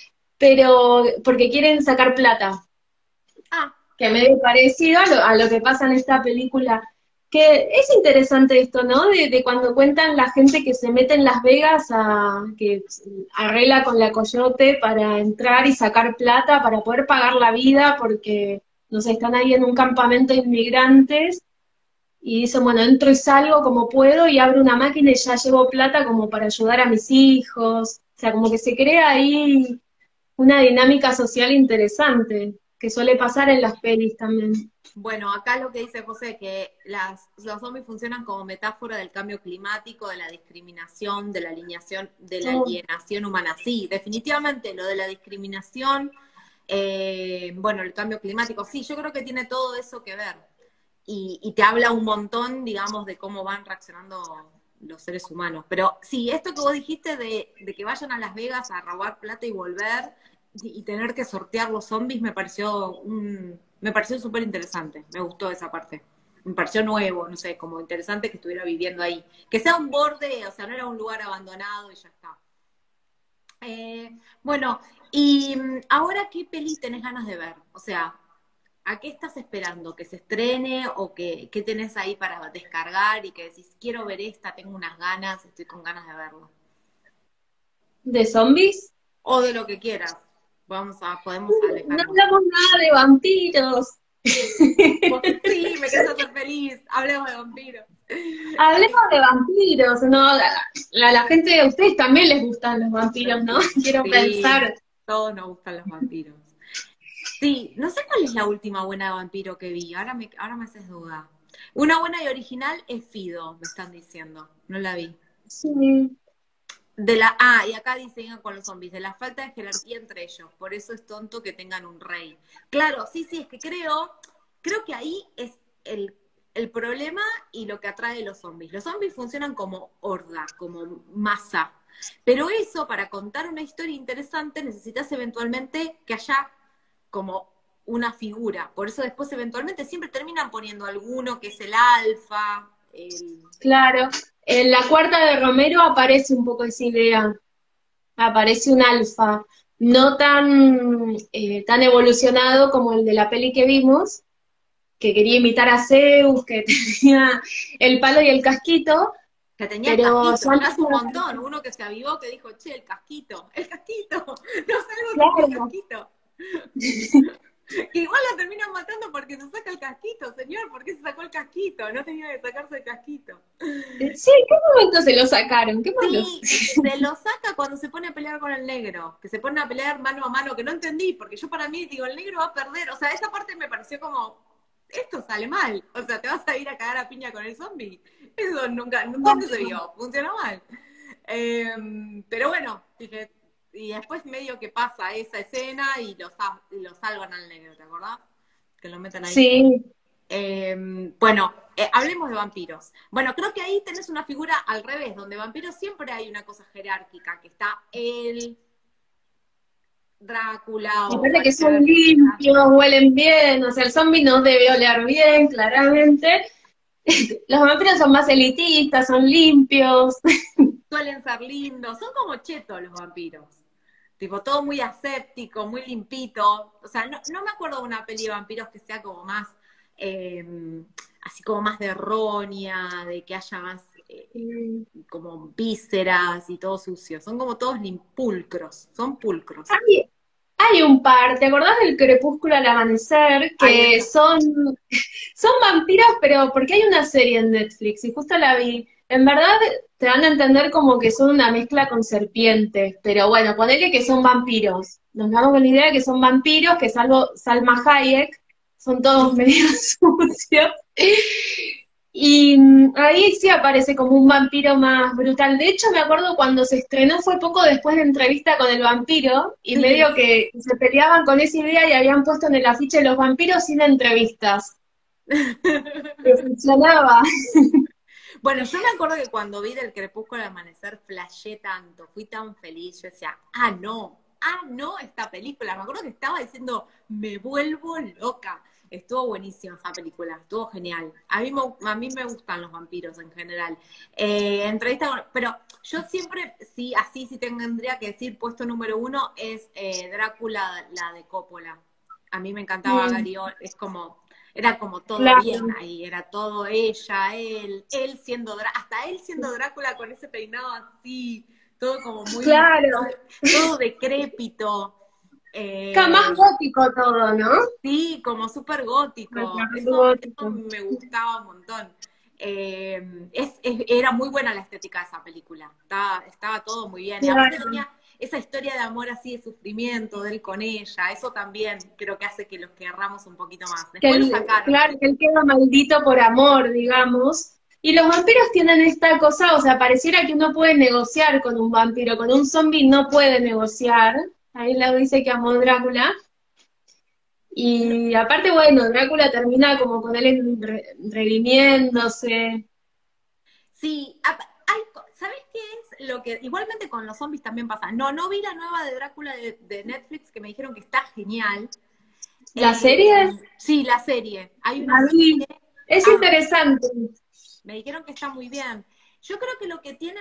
pero porque quieren sacar plata, ah, que medio parecido a lo que pasa en esta película. Que es interesante esto, ¿no? De cuando cuentan la gente que se mete en Las Vegas que arregla con la coyote para entrar y sacar plata para poder pagar la vida porque, no sé, están ahí en un campamento de inmigrantes y dicen, bueno, entro y salgo como puedo y abro una máquina y ya llevo plata como para ayudar a mis hijos. O sea, como que se crea ahí una dinámica social interesante. que suele pasar en las pelis también. Bueno, acá lo que dice José, que los zombies funcionan como metáfora del cambio climático, de la discriminación, de la alineación, de la Oh, alienación humana. Sí, definitivamente lo de la discriminación, bueno, el cambio climático, sí, yo creo que tiene todo eso que ver. Y te habla un montón, digamos, de cómo van reaccionando los seres humanos. Pero sí, esto que vos dijiste de que vayan a Las Vegas a robar plata y volver y tener que sortear los zombies me pareció súper interesante. Me gustó esa parte. Me pareció nuevo, no sé, como interesante que estuviera viviendo ahí. Que sea un borde, o sea, no era un lugar abandonado y ya está. Bueno, y ahora, ¿qué peli tenés ganas de ver? O sea, ¿a qué estás esperando? ¿Que se estrene o qué tenés ahí para descargar y que decís, quiero ver esta, tengo unas ganas, estoy con ganas de verlo? ¿de zombies? O de lo que quieras. Podemos No alejarnos. hablamos nada de vampiros. Sí, me quieres hacer feliz. Hablemos de vampiros. Hablemos de vampiros, ¿no? La gente, a ustedes también les gustan los vampiros, ¿no? Quiero Sí, pensar. todos nos gustan los vampiros. Sí, no sé cuál es la última buena de vampiro que vi. Ahora me haces duda. Una buena y original es Fido, me están diciendo. No la vi. Sí. Y acá dicen con los zombies, de la falta de jerarquía entre ellos, por eso es tonto que tengan un rey. Claro, sí, es que creo que ahí es el problema y lo que atrae los zombies. Los zombies funcionan como horda, como masa. Pero eso, para contar una historia interesante, necesitas eventualmente que haya como una figura. Por eso después eventualmente siempre terminan poniendo alguno que es el alfa, Claro. En la cuarta de Romero aparece un poco esa idea. Aparece un alfa, no tan evolucionado como el de la peli que vimos, que quería imitar a Zeus, que tenía el palo y el casquito, que tenía el pero casquito, son ya hace un montón, uno que se avivó que dijo, che, el casquito, no salgo sin mi claro. casquito. Que igual la terminan matando porque se saca el casquito, señor, ¿por qué se sacó el casquito? No tenía que sacarse el casquito. Sí, ¿en qué momento se lo sacaron? ¿Qué momento? Sí, se lo saca cuando se pone a pelear con el negro, que se pone a pelear mano a mano, que no entendí, porque yo para mí digo, el negro va a perder, o sea, esa parte me pareció como, esto sale mal, o sea, te vas a ir a cagar a piña con el zombie. Eso nunca, ¿dónde se vio? Funcionó mal. Pero bueno, dije, y después medio que pasa esa escena y lo salvan al negro, ¿te acordás? Que lo meten ahí. Sí, Bueno, hablemos de vampiros. Bueno, creo que ahí tenés una figura al revés, donde vampiros siempre hay una cosa jerárquica, que está el Drácula o aparte que son cualquier... limpios, huelen bien, o sea, el zombie no debe oler bien, claramente. Los vampiros son más elitistas, son limpios. Suelen ser lindos, son como chetos los vampiros. Tipo, todo muy aséptico, muy limpito. O sea, no me acuerdo de una peli de vampiros que sea como más, así como más de roña, de que haya más como vísceras y todo sucio. Son como todos limpulcros, son pulcros. Hay un par, ¿te acordás del Crepúsculo al amanecer? Ahí Que está. son vampiros, pero porque hay una serie en Netflix y justo la vi. En verdad te dan a entender como que son una mezcla con serpientes, pero bueno, ponele que son vampiros. Nos damos con la idea de que son vampiros, que salvo Salma Hayek, son todos medio sucios. Y ahí sí aparece como un vampiro más brutal. De hecho, me acuerdo cuando se estrenó fue poco después de Entrevista con el vampiro y Sí. medio que se peleaban con esa idea y habían puesto en el afiche los vampiros sin entrevistas. Que funcionaba. Bueno, yo me acuerdo que cuando vi del Crepúsculo al amanecer, flashé tanto, fui tan feliz, yo decía, ah, no, esta película. Me acuerdo que estaba diciendo, me vuelvo loca. Estuvo buenísima esa película, estuvo genial. A mí me gustan los vampiros en general. Pero yo siempre, sí, así sí tendría que decir, puesto número uno es Drácula, la de Coppola. A mí me encantaba Mm, Gary es como era como todo bien claro, ahí, era todo ella, él siendo, hasta él siendo Drácula con ese peinado así, todo como muy, claro. todo decrépito, Más gótico todo, ¿no? sí, como súper gótico, eso Gótico. me gustaba un montón. Era muy buena la estética de esa película. Estaba todo muy bien. Y Claro. aparte tenía esa historia de amor así, de sufrimiento de él con ella. Eso también creo que hace que los querramos un poquito más. Después lo sacaron. Claro, que él queda maldito por amor, digamos. Y los vampiros tienen esta cosa, o sea, pareciera que uno puede negociar con un vampiro, con un zombie no puede negociar. Ahí lo dice que amó Drácula. Y aparte, bueno, Drácula termina como con él redimiéndose. Sí, ¿sabes qué es lo que igualmente con los zombies también pasa? No vi la nueva de Drácula de Netflix que me dijeron que está genial. ¿La serie? Sí, la serie. Hay La una vi. serie. Es Ah, interesante. me dijeron que está muy bien. Yo creo que lo que tienen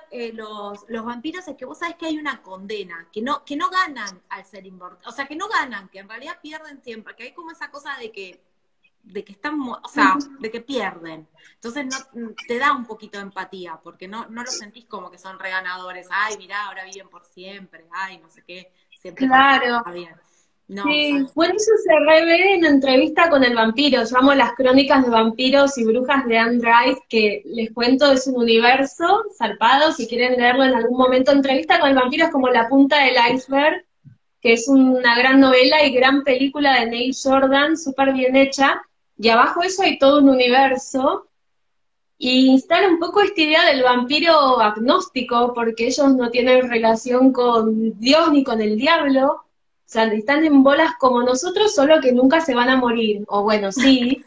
los vampiros es que vos sabés que hay una condena, que no ganan al ser inmortal, o sea, que no ganan, que en realidad pierden siempre, que hay como esa cosa de que están, o sea, de que pierden. Entonces no te da un poquito de empatía, porque no lo sentís como que son reganadores. Ay, mirá, ahora viven por siempre. Ay, no sé qué. Siempre Claro. está bien. No, o sea, Sí, bueno, eso se revé en entrevista con el vampiro. Llamo Las Crónicas de Vampiros y Brujas de Anne Rice, que les cuento es un universo zarpado. Si quieren leerlo en algún momento, entrevista con el vampiro es como la punta del iceberg, que es una gran novela y gran película de Neil Jordan, súper bien hecha. Y abajo de eso hay todo un universo. Y instala un poco esta idea del vampiro agnóstico, porque ellos no tienen relación con Dios ni con el diablo. O sea, están en bolas como nosotros, solo que nunca se van a morir. O bueno, sí.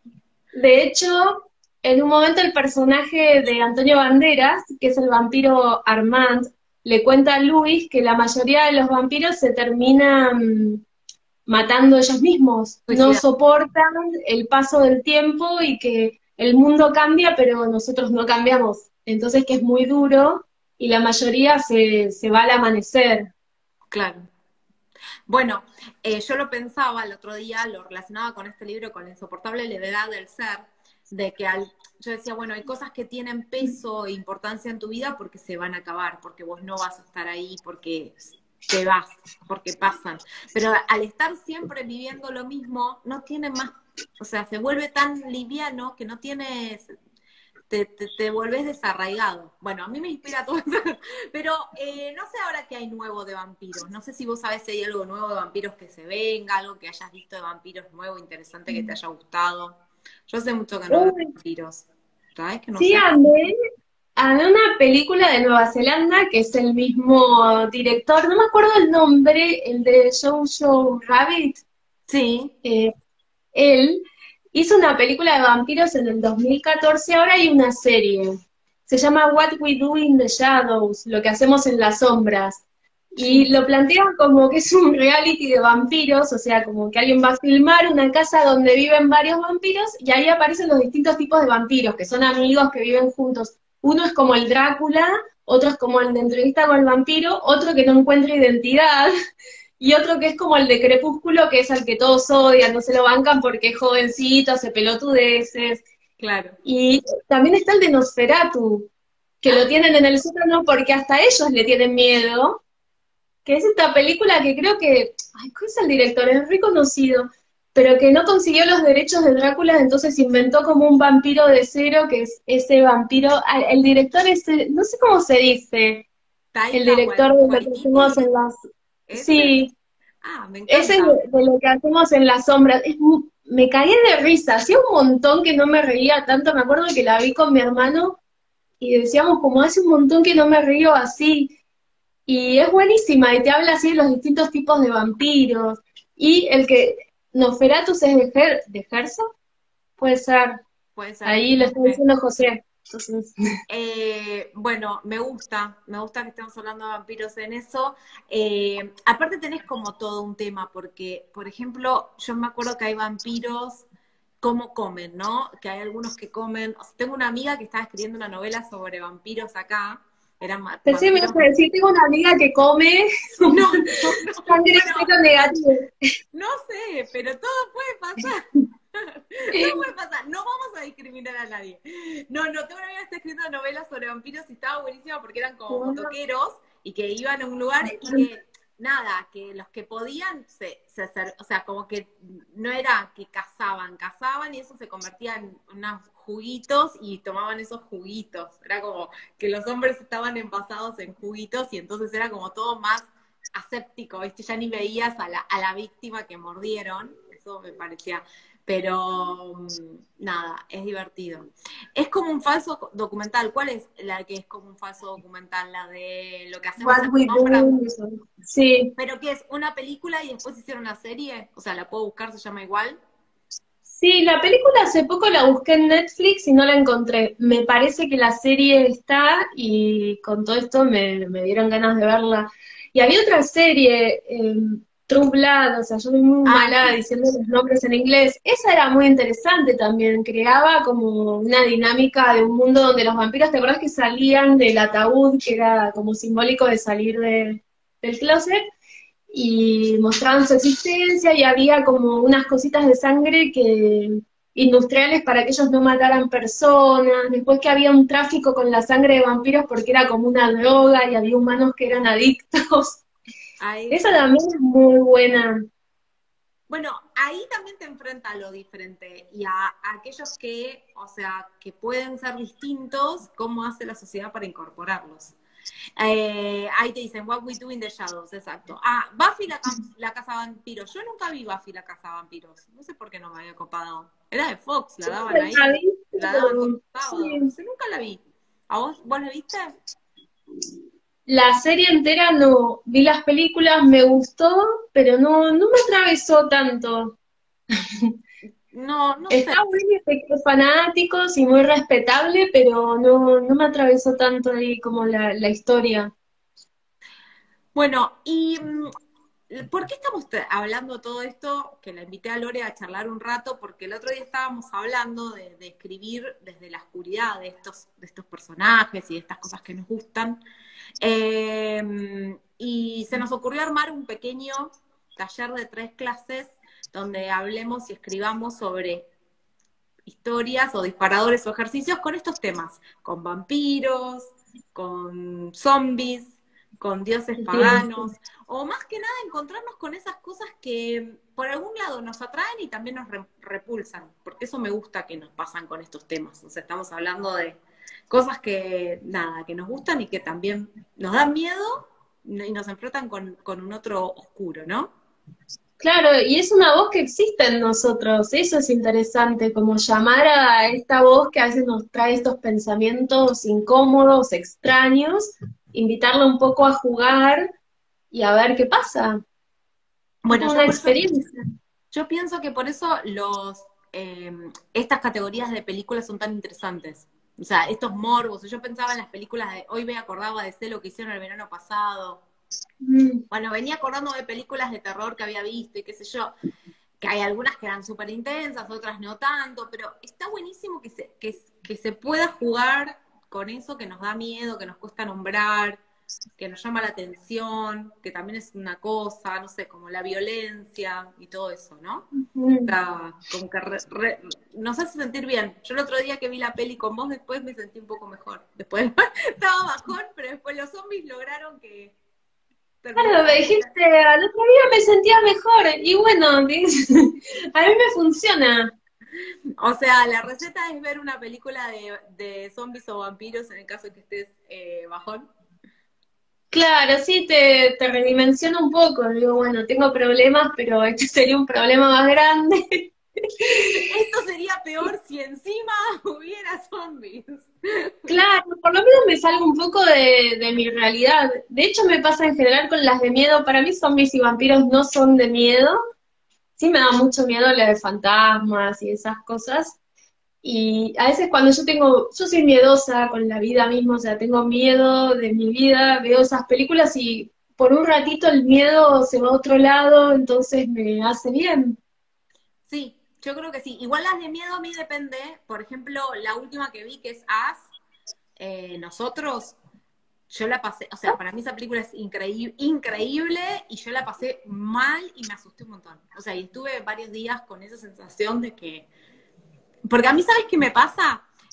De hecho, en un momento el personaje de Antonio Banderas, que es el vampiro Armand, le cuenta a Luis que la mayoría de los vampiros se terminan matando ellos mismos, no suicida. soportan el paso del tiempo y que el mundo cambia, pero nosotros no cambiamos. Entonces que es muy duro y la mayoría se va al amanecer. Claro. Bueno, yo lo pensaba el otro día, lo relacionaba con este libro, con la insoportable levedad del ser, de que yo decía, bueno, hay cosas que tienen peso e importancia en tu vida porque se van a acabar, porque vos no vas a estar ahí, porque te vas, porque pasan. Pero al estar siempre viviendo lo mismo, no tiene más, o sea, se vuelve tan liviano que no tienes, te volvés desarraigado. Bueno, a mí me inspira todo eso, pero no sé ahora qué hay nuevo de vampiros. No sé si vos sabés si hay algo nuevo de vampiros que se venga, algo que hayas visto de vampiros nuevo, interesante, que te haya gustado. Yo sé mucho que no veo Uy, vampiros. ¿Sabes que no sí, sé? amé una película de Nueva Zelanda que es el mismo director, no me acuerdo el nombre, el de Jojo Rabbit. Sí. eh, Él hizo una película de vampiros en el 2014, ahora hay una serie. Se llama What We Do in the Shadows, lo que hacemos en las sombras. Sí. Y lo plantean como que es un reality de vampiros, o sea, como que alguien va a filmar una casa donde viven varios vampiros y ahí aparecen los distintos tipos de vampiros, que son amigos que viven juntos. Uno es como el Drácula, otro es como el de entrevista con el vampiro, otro que no encuentra identidad, y otro que es como el de Crepúsculo, que es al que todos odian, no se lo bancan porque es jovencito, hace pelotudeces. Claro. Y también está el de Nosferatu, que lo tienen en el sótano porque hasta ellos le tienen miedo, que es esta película que creo que, ay, ¿cuál es el director? Es reconocido, pero que no consiguió los derechos de Drácula, entonces inventó como un vampiro de cero, que es ese vampiro, el director es, no sé cómo se dice, el Taika director de lo que hacemos Waititi, en las... ese. Sí, Ah, me ese es encanta. de lo que hacemos en las sombras. Me caí de risa, hacía un montón que no me reía tanto, me acuerdo que la vi con mi hermano y decíamos como hace un montón que no me río así. Y es buenísima, y te habla así de los distintos tipos de vampiros. Y el que Nosferatus es de Gerso, puede ser. Puede ser. Ahí lo está diciendo José. Entonces, Bueno, me gusta que estemos hablando de vampiros en eso. Aparte tenés como todo un tema, porque, por ejemplo, yo me acuerdo que hay vampiros, cómo comen, ¿no? Que hay algunos que comen. O sea, tengo una amiga que estaba escribiendo una novela sobre vampiros acá. Eran pensé que me vampiros. ibas a decir, tengo una amiga que come No, no, sangre bueno, cero negativo. no sé, pero todo puede pasar. Todo puede pasar. No vamos a discriminar a nadie. No, tengo una amiga que está escribiendo novelas sobre vampiros y estaba buenísima porque eran como motoqueros y que iban a un lugar y que nada, que los que podían o sea, como que no era que cazaban y eso se convertía en unos juguitos y tomaban esos juguitos. Era como que los hombres estaban envasados en juguitos y entonces era como todo más aséptico, ¿viste? Ya ni veías a la víctima que mordieron, eso me parecía, pero nada, es divertido. Es como un falso documental. ¿Cuál es la que es como un falso documental? La de lo que hacemos What en We sombras. Do, eso. Sí. ¿Pero qué es? ¿Una película y después hicieron una serie? O sea, la puedo buscar, se llama igual. Sí, la película hace poco la busqué en Netflix y no la encontré. Me parece que la serie está y con todo esto me dieron ganas de verla. Y había otra serie, True Blood, o sea, yo soy muy Ah, mala sí, diciendo los nombres en inglés. Esa era muy interesante también, creaba como una dinámica de un mundo donde los vampiros, ¿te acuerdas que salían del ataúd, que era como simbólico de salir del closet? Y mostraban su existencia y había como unas cositas de sangre que industriales para que ellos no mataran personas, después que había un tráfico con la sangre de vampiros porque era como una droga y había humanos que eran adictos. a Esa esa. también es muy buena. Bueno, ahí también te enfrenta a lo diferente y a aquellos que, o sea, que pueden ser distintos, cómo hace la sociedad para incorporarlos. Ahí te dicen, What We Do in the Shadows, exacto. Ah, Buffy la Casa Vampiros. Yo nunca vi Buffy la Casa Vampiros. No sé por qué no me había copado. Era de Fox, la Yo daban la ahí. vi, La daban todos pero los sábados. No sí. sé, nunca la vi. ¿A vos la viste? La serie entera no, vi las películas, me gustó, pero no me atravesó tanto. No, no sé. Está bueno de que fanáticos y muy respetable, pero no me atravesó tanto ahí como la historia. Bueno, y ¿por qué estamos hablando todo esto? Que la invité a Lore a charlar un rato, porque el otro día estábamos hablando de escribir desde la oscuridad de estos personajes y de estas cosas que nos gustan. Y se nos ocurrió armar un pequeño taller de 3 clases donde hablemos y escribamos sobre historias o disparadores o ejercicios con estos temas, con vampiros, con zombies, con dioses Entiendo. paganos, o más que nada encontrarnos con esas cosas que por algún lado nos atraen y también nos repulsan, porque eso me gusta que nos pasan con estos temas. O sea, estamos hablando de cosas que, nada, que nos gustan y que también nos dan miedo y nos enfrentan con un otro oscuro, ¿no? Claro, y es una voz que existe en nosotros, eso es interesante, como llamar a esta voz que a veces nos trae estos pensamientos incómodos, extraños, invitarla un poco a jugar y a ver qué pasa. Es Bueno, como una experiencia. yo pienso que por eso estas categorías de películas son tan interesantes. O sea, estos morbos. Yo pensaba en las películas de, hoy me acordaba de sé lo que hicieron el verano pasado. Mm. Bueno, venía acordando de películas de terror que había visto y qué sé yo, que hay algunas que eran súper intensas, otras no tanto, pero está buenísimo que se pueda jugar con eso que nos da miedo, que nos cuesta nombrar, que nos llama la atención, que también es una cosa, no sé, como la violencia y todo eso, ¿no? Mm. Está como que nos hace sentir bien. Yo el otro día que vi la peli con vos, después me sentí un poco mejor. Después estaba bajón, pero después los zombies lograron que Claro, me terminara bien. dijiste, al otro día me sentía mejor, y bueno, a mí me funciona. O sea, la receta es ver una película de zombies o vampiros en el caso de que estés bajón. Claro, sí, te redimensiona un poco. Digo, bueno, tengo problemas, pero este sería un problema más grande. Esto sería peor si encima hubiera zombies. Claro, por lo menos me salgo un poco de mi realidad. De hecho, me pasa en general con las de miedo. Para mí, zombies y vampiros no son de miedo. Sí me da mucho miedo la de fantasmas y esas cosas. Y a veces cuando yo soy miedosa con la vida misma, o sea, tengo miedo de mi vida, veo esas películas y por un ratito el miedo se va a otro lado, entonces me hace bien. Sí, yo creo que sí. Igual las de miedo a mí depende. Por ejemplo, la última que vi, que es As, Nosotros, yo la pasé, o sea, para mí esa película es increíble y yo la pasé mal y me asusté un montón. O sea, y estuve varios días con esa sensación de que... Porque a mí, ¿sabes qué me pasa?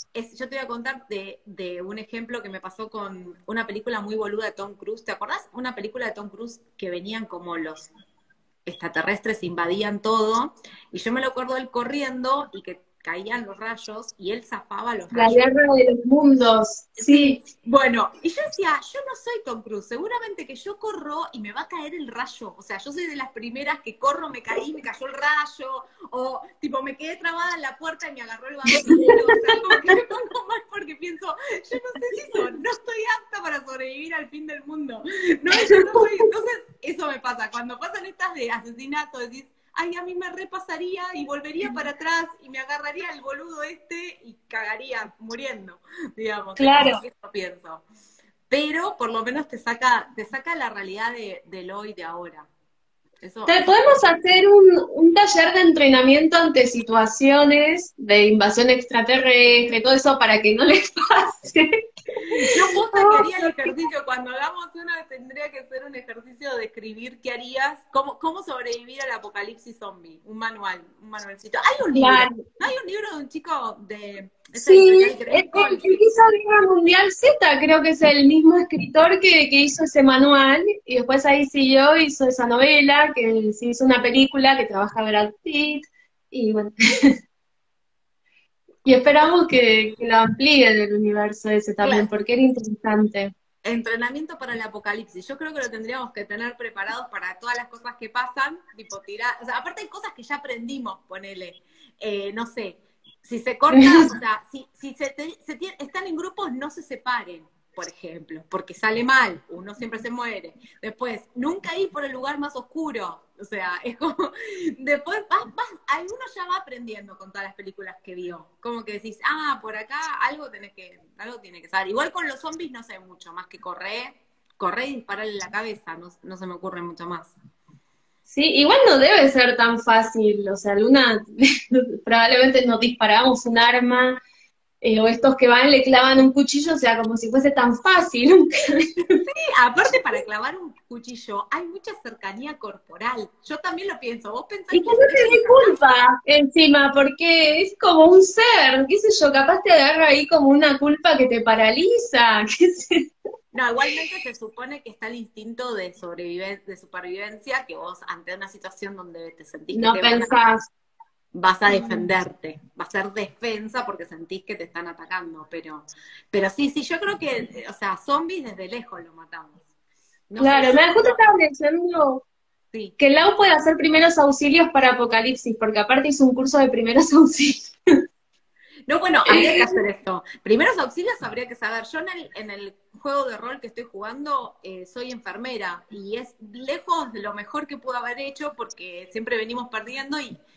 yo te voy a contar de un ejemplo que me pasó con una película muy boluda de Tom Cruise. ¿Te acordás? Una película de Tom Cruise que venían como los extraterrestres, invadían todo, y yo me lo acuerdo él corriendo y que caían los rayos y él zafaba los La rayos. guerra de los mundos, Sí, sí. bueno, y yo decía, yo no soy Tom Cruise, seguramente que yo corro y me va a caer el rayo, o sea, yo soy de las primeras que corro, me caí, me cayó el rayo, o tipo me quedé trabada en la puerta y me agarró el vampiro, o sea, como que me pongo mal porque pienso, yo no sé si no estoy apta para sobrevivir al fin del mundo, no, yo no soy, entonces eso me pasa, cuando pasan estas de asesinato, decís, ay, a mí me repasaría y volvería para atrás y me agarraría el boludo este y cagaría muriendo, digamos, es Claro. como que eso pienso. Pero por lo menos te saca la realidad del hoy, de ahora. Eso Podemos hacer un taller de entrenamiento ante situaciones de invasión extraterrestre, todo eso para que no les pase. yo posta que haría el ejercicio, cuando hagamos uno tendría que ser un ejercicio de escribir qué harías, cómo sobrevivir al apocalipsis zombie, un manualcito. Claro. Hay un libro de un chico de esa Sí, editorial Grey el Cole. que hizo Guerra Mundial Z, creo que es el mismo escritor que hizo ese manual, y después ahí siguió, hizo esa novela, que se hizo una película que trabaja Brad Pitt, y bueno, y esperamos que lo amplíen el universo ese también, Claro, porque era interesante. entrenamiento para el apocalipsis. Yo creo que lo tendríamos que tener preparados para todas las cosas que pasan, tipo tirar, o sea, aparte hay cosas que ya aprendimos, ponele, no sé, si se corta, o sea, si están en grupos, no se separen, por ejemplo, porque sale mal, uno siempre se muere. Después, nunca ir por el lugar más oscuro, o sea, es como, después alguno ya va aprendiendo con todas las películas que vio, como que decís, por acá algo tiene que saber. Igual con los zombies no sé mucho, más que correr y dispararle en la cabeza, no se me ocurre mucho más. Sí, igual no debe ser tan fácil, o sea, Luna, probablemente nos disparamos un arma, o estos que van le clavan un cuchillo, o sea, como si fuese tan fácil. Aparte, para clavar un cuchillo hay mucha cercanía corporal. Yo también lo pienso. ¿Vos pensás Y que que no ustedes te dé pensás? culpa encima, porque es como un ser, qué sé yo, capaz te agarra ahí como una culpa que te paraliza, qué sé. No, igualmente se supone que está el instinto de supervivencia, que vos ante una situación donde te sentís que No te pensás. vas a defenderte, va a ser defensa porque sentís que te están atacando, pero sí, yo creo que, o sea, zombies desde lejos lo matamos. No sé, Claro, yo me justo creo, estaba leyendo sí. que Lau puede hacer primeros auxilios para Apocalipsis, porque aparte hizo un curso de primeros auxilios. No, bueno, habría que hacer esto. Primeros auxilios habría que saber. Yo en el juego de rol que estoy jugando soy enfermera y es lejos de lo mejor que puedo haber hecho porque siempre venimos perdiendo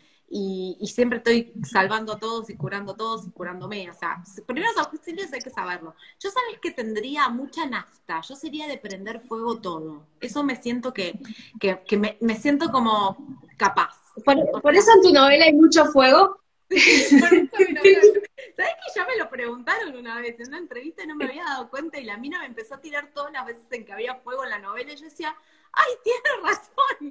y siempre estoy salvando a todos y curando a todos y curándome. O sea, primeros auxilios hay que saberlo. Yo sabes que tendría mucha nafta. Yo sería de prender fuego todo. Eso me siento que me siento como capaz. O Por sea, eso en tu novela hay mucho fuego. por eso mi novela, ¿sabes que ya me lo preguntaron una vez en una entrevista y no me había dado cuenta y la mina me empezó a tirar todas las veces en que había fuego en la novela y yo decía, ay, tiene razón,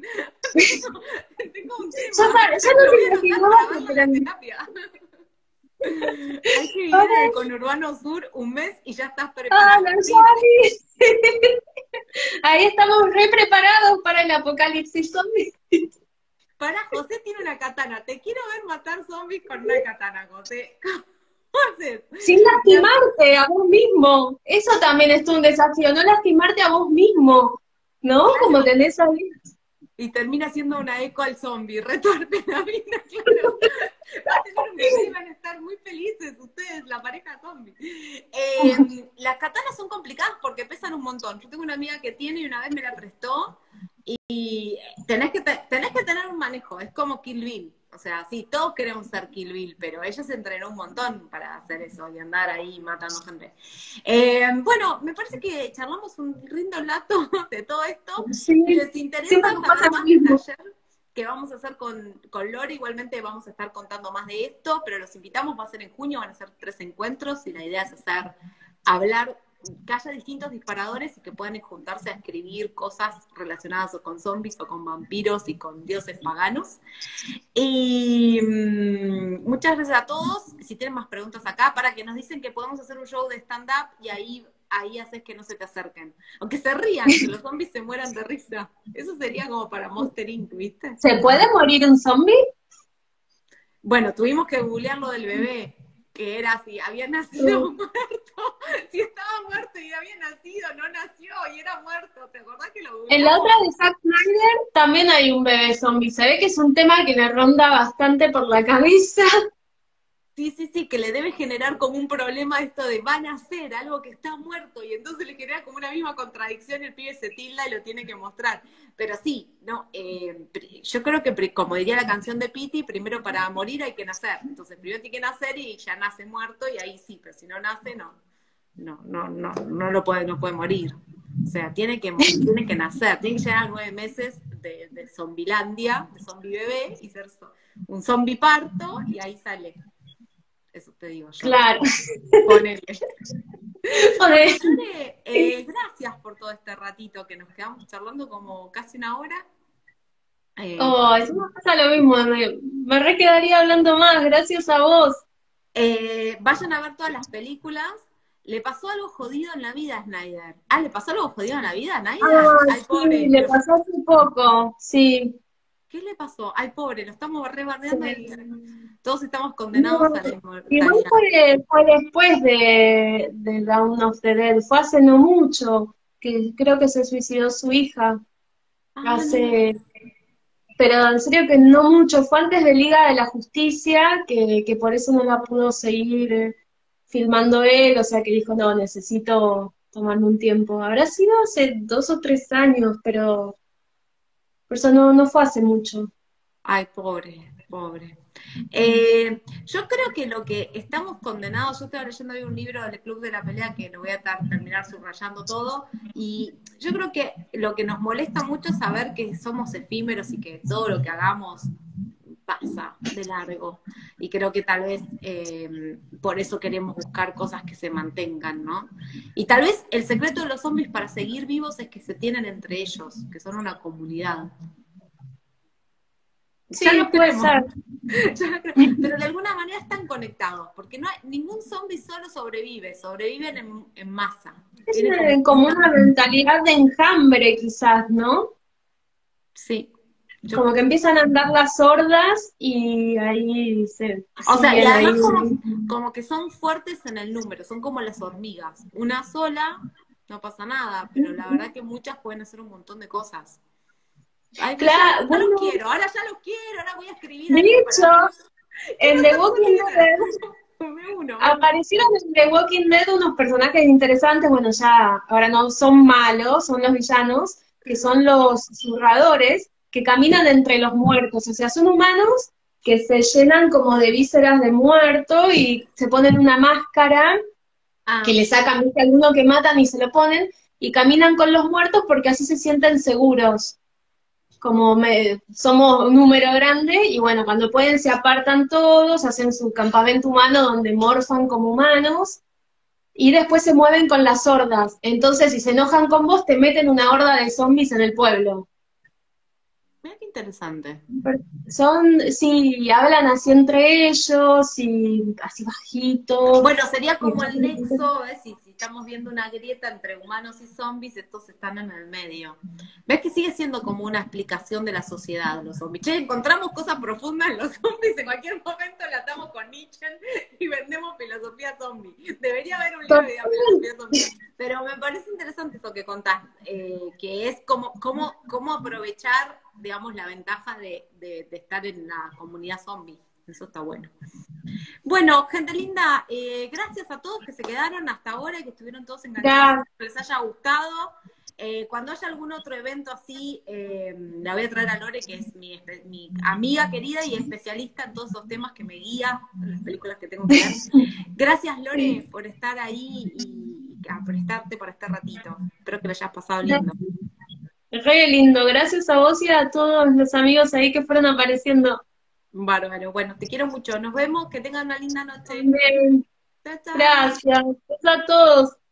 tengo un Ya, tema, ya no lo te voy a anotar para imaginaba, verlo en pero la terapia. Hay que vivir en el conurbano sur un mes y ya estás no, preparada. Sí, sí. ya ahí estamos re preparados para el apocalipsis zombie. Para, José tiene una katana. Te quiero ver matar zombies con una katana, José. ¿Cómo haces? Sin lastimarte a vos mismo. Eso también es un desafío, no lastimarte a vos mismo, ¿no? Como Claro, tenés ahí. y termina siendo una eco al zombie, retorpe la vida, claro. Va a tener un bebé y van a estar muy felices ustedes, la pareja zombie. Las katanas son complicadas porque pesan un montón. Yo tengo una amiga que tiene y una vez me la prestó y tenés que tener un manejo, es como Kill Bill. O sea, sí, todos queremos ser Kill Bill, pero ella se entrenó un montón para hacer eso y andar ahí matando gente. Bueno, me parece que charlamos un lindo rato de todo esto. Si Sí, les interesa siempre nos pasa saber lo más del mismo. taller que vamos a hacer con Lore, igualmente vamos a estar contando más de esto, pero los invitamos, va a ser en junio, van a ser 3 encuentros y la idea es hablar que haya distintos disparadores y que puedan juntarse a escribir cosas relacionadas o con zombies o con vampiros y con dioses paganos. Y muchas gracias a todos. Si tienen más preguntas acá, para que nos dicen que podemos hacer un show de stand-up y ahí haces que no se te acerquen. Aunque se rían, que los zombies se mueran de risa. Eso sería como para Monster Inc., ¿viste? ¿Se puede morir un zombie? Bueno, tuvimos que googlear lo del bebé, que era si había nacido muerto, si estaba muerto y había nacido, no nació y era muerto. ¿Te acordás que lo En googleamos? la otra de Zack Snyder también hay un bebé zombie. Se ve que es un tema que le ronda bastante por la cabeza. Sí, que le debe generar como un problema esto de van a hacer algo que está muerto y entonces le genera como una misma contradicción, el pibe se tilda y lo tiene que mostrar. Pero sí, no, yo creo que como diría la canción de Pity, primero para morir hay que nacer. Entonces primero tiene que nacer y ya nace muerto y ahí sí, pero si no nace no puede morir. O sea, tiene que nacer, tiene que llegar a 9 meses de zombilandia, de zombie bebé y ser un zombie parto y ahí sale. Eso te digo yo. Claro. Ponele. Joder. Gracias por todo este ratito que nos quedamos charlando como casi una hora. Oh, eso me pasa lo mismo. Me re quedaría hablando más, gracias a vos. Vayan a ver todas las películas. Le pasó algo jodido en la vida a Snyder. ¿Le pasó algo jodido en la vida a Snyder? Ay, Sí, pobre. le pasó hace poco, sí. ¿Qué le pasó? Ay, pobre, lo estamos rebardeando y Sí. todos estamos condenados No, a la igual inmortalidad. fue después de Dawn of the Dead, fue hace no mucho, que creo que se suicidó su hija, Ah, hace, pero en serio que no mucho, fue antes de Liga de la Justicia, que por eso no la pudo seguir filmando él, o sea que dijo, no, necesito tomarme un tiempo. Habrá sido hace 2 o 3 años, pero por eso no fue hace mucho. ay, pobre. Yo creo que lo que estamos condenados, yo estaba leyendo hoy un libro del Club de la Pelea que lo voy a terminar subrayando todo, y yo creo que lo que nos molesta mucho es saber que somos efímeros y que todo lo que hagamos pasa de largo. Y creo que tal vez por eso queremos buscar cosas que se mantengan, ¿no? Y tal vez el secreto de los zombies para seguir vivos es que se tienen entre ellos, que son una comunidad. Sí, Ya lo puede creemos. ser. Pero de alguna manera están conectados, porque no hay, ningún zombie solo sobreviven en masa. Es como una mentalidad de enjambre, quizás, ¿no? Sí. Como que empiezan a andar las hordas y ahí se O sea, y siguen además ahí. como que son fuertes en el número, son como las hormigas. Una sola, no pasa nada, pero la verdad que muchas pueden hacer un montón de cosas. Ay, Claro, ya bueno, los quiero, ahora voy a escribir de algo hecho, en The Walking Dead Me uno. aparecieron en The Walking Dead unos personajes interesantes, bueno, ya ahora no son malos, son los villanos, que son los susurradores, que caminan entre los muertos, o sea, son humanos que se llenan como de vísceras de muerto y se ponen una máscara que le sacan, ¿viste? Alguno que matan y se lo ponen, y caminan con los muertos porque así se sienten seguros. Como somos un número grande, y bueno, cuando pueden se apartan todos, hacen su campamento humano donde morfan como humanos, y después se mueven con las hordas. Entonces, si se enojan con vos, te meten una horda de zombies en el pueblo. Mira qué interesante. Sí, hablan así entre ellos, y así bajitos. Bueno, sería como el nexo, ¿ves? Si estamos viendo una grieta entre humanos y zombies, estos están en el medio. ¿Ves que sigue siendo como una explicación de la sociedad, los zombies? Che, encontramos cosas profundas en los zombies, en cualquier momento la atamos con Nietzsche y vendemos filosofía zombie. Debería haber un libro de filosofía zombie. Pero me parece interesante eso que contás, que es cómo aprovechar, digamos, la ventaja de estar en la comunidad zombie. Eso está bueno. Bueno, gente linda, gracias a todos que se quedaron hasta ahora y que estuvieron todos enganchados, que les haya gustado. Cuando haya algún otro evento así, la voy a traer a Lore, que es mi amiga querida y especialista en todos esos temas que me guía en las películas que tengo que ver. Gracias, Lore, por estar ahí y a prestarte por este ratito. Espero que lo hayas pasado lindo. Re lindo, gracias a vos y a todos los amigos ahí que fueron apareciendo. Bárbaro, bueno, te quiero mucho. Nos vemos, que tengan una linda noche. Bien. Chao, chao. Gracias. Gracias a todos.